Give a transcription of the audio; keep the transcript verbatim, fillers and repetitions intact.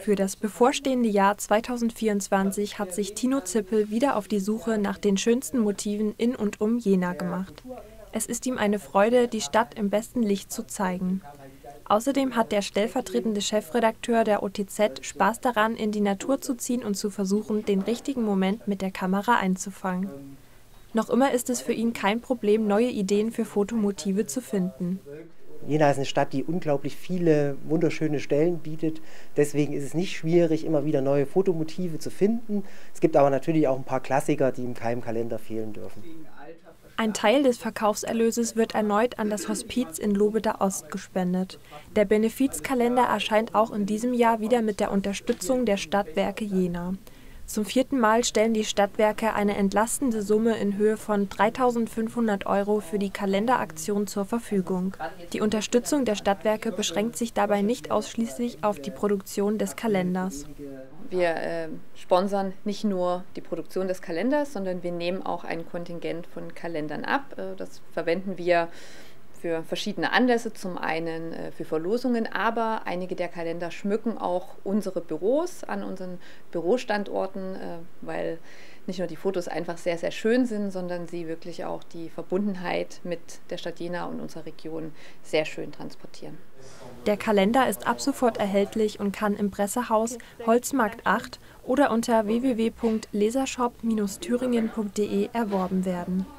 Für das bevorstehende Jahr zweitausendvierundzwanzig hat sich Tino Zippel wieder auf die Suche nach den schönsten Motiven in und um Jena gemacht. Es ist ihm eine Freude, die Stadt im besten Licht zu zeigen. Außerdem hat der stellvertretende Chefredakteur der O T Z Spaß daran, in die Natur zu ziehen und zu versuchen, den richtigen Moment mit der Kamera einzufangen. Noch immer ist es für ihn kein Problem, neue Ideen für Fotomotive zu finden. Jena ist eine Stadt, die unglaublich viele wunderschöne Stellen bietet. Deswegen ist es nicht schwierig, immer wieder neue Fotomotive zu finden. Es gibt aber natürlich auch ein paar Klassiker, die im Keimkalender fehlen dürfen. Ein Teil des Verkaufserlöses wird erneut an das Hospiz in Lobeda Ost gespendet. Der Benefizkalender erscheint auch in diesem Jahr wieder mit der Unterstützung der Stadtwerke Jena. Zum vierten Mal stellen die Stadtwerke eine entlastende Summe in Höhe von dreitausendfünfhundert Euro für die Kalenderaktion zur Verfügung. Die Unterstützung der Stadtwerke beschränkt sich dabei nicht ausschließlich auf die Produktion des Kalenders. Wir äh, sponsern nicht nur die Produktion des Kalenders, sondern wir nehmen auch ein Kontingent von Kalendern ab. Äh, das verwenden wir für verschiedene Anlässe, zum einen äh, für Verlosungen, aber einige der Kalender schmücken auch unsere Büros an unseren Bürostandorten, äh, weil nicht nur die Fotos einfach sehr, sehr schön sind, sondern sie wirklich auch die Verbundenheit mit der Stadt Jena und unserer Region sehr schön transportieren. Der Kalender ist ab sofort erhältlich und kann im Pressehaus Holzmarkt acht oder unter w w w punkt lesershop Bindestrich thüringen punkt de erworben werden.